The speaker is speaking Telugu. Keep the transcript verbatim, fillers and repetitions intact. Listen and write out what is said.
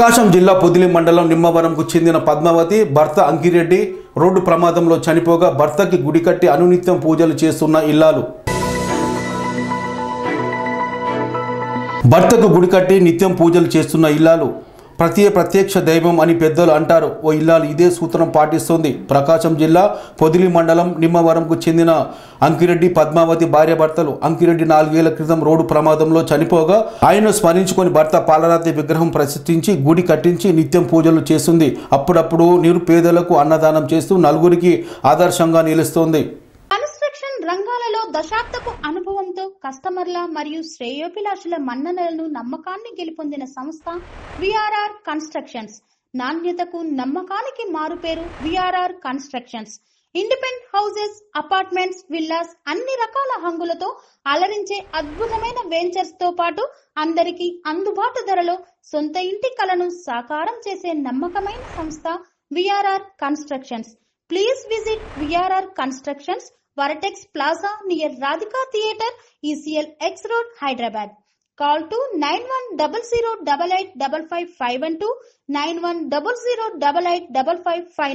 ప్రకాశం జిల్లా పొదిలి మండలం నిమ్మవరంకు చెందిన పద్మావతి భర్త అంకిరెడ్డి రోడ్డు ప్రమాదంలో చనిపోగా భర్తకి గుడి కట్టి అనునిత్యం పూజలు చేస్తున్న ఇల్లాలు భర్తకు గుడి కట్టి నిత్యం పూజలు చేస్తున్న ఇల్లాలు ప్రతి ప్రత్యక్ష దైవం అని పెద్దలు అంటారు. ఓ ఇల్లాలు ఇదే సూత్రం పాటిస్తుంది. ప్రకాశం జిల్లా పొదిలి మండలం నిమ్మవరంకు చెందిన అంకిరెడ్డి పద్మావతి భార్యాభర్తలు. అంకిరెడ్డి నాలుగేళ్ల క్రితం రోడ్డు ప్రమాదంలో చనిపోగా ఆయనను స్మరించుకొని భర్త పాలరాతి విగ్రహం ప్రతిష్ఠించి గుడి కట్టించి నిత్యం పూజలు చేస్తుంది. అప్పుడప్పుడు నిరుపేదలకు అన్నదానం చేస్తూ నలుగురికి ఆదర్శంగా నిలుస్తోంది. రంగాలలో దశాబ్దపు అనుభవంతో కస్టమర్ల మరియు శ్రేయోభిలాషుల మన్ననలను నమ్మకాన్ని గెలుపొందిన సంస్థ విఆర్ఆర్ కన్స్ట్రక్షన్స్. నాణ్యతకు నమ్మకానికి మారుపేరు VRR constructions. Independent houses, apartments, villas అన్ని రకాల హంగులతో అలరించే అద్భుతమైన వెంచర్స్ తో పాటు అందరికీ అందుబాటు ధరలో సొంత ఇంటి కలను సాకారం చేసే నమ్మకమైన సంస్థ VRR constructions. Please visit VRR constructions, Varatex Plaza near Radhika Theatre, E C L X Road, Hyderabad. Call to nine one zero zero eight eight five five five one two, nine one zero zero eight eight five five five.